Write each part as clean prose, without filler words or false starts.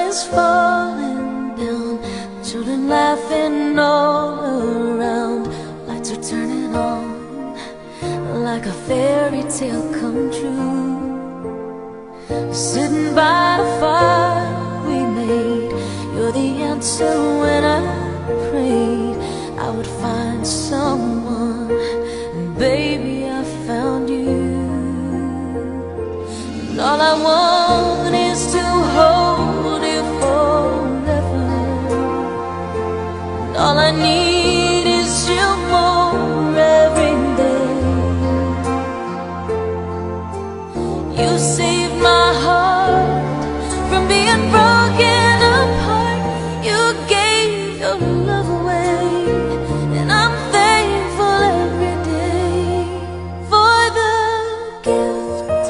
is falling down, children laughing all around. Lights are turning on like a fairy tale come true. Sitting by the fire we made, you're the answer when I prayed I would find someone, and baby I found you. And all I want is to hold you forever, and all I need is you more every day. You saved my heart from being broken apart. You gave your love away, and I'm thankful every day for the gift.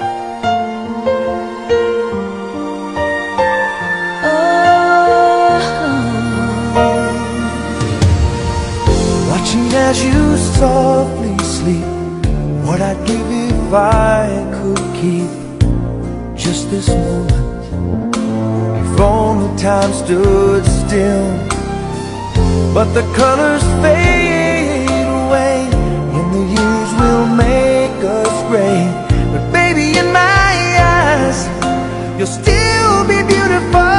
Watching as you softly sleep, what I'd give if I could keep just this moment. If only time stood still, but the colors fade away, and the years will make us gray. But baby, in my eyes, you'll still be beautiful.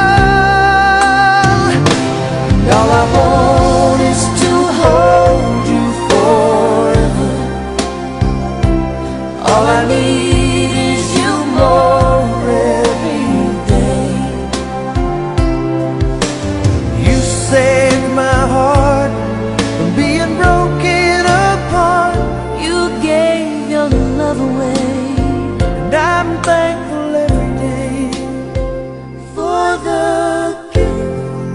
And all I want is to hold you forever. All I need is you more every day. You saved my heart from being broken apart. You gave your love away, And I'm thankful every day for the gift.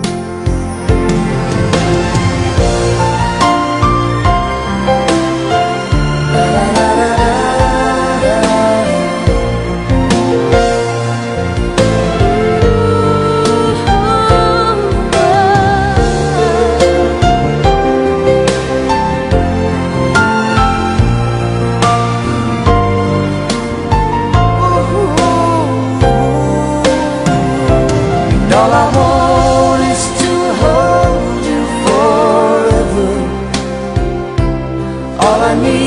All I want is to hold you forever. All I need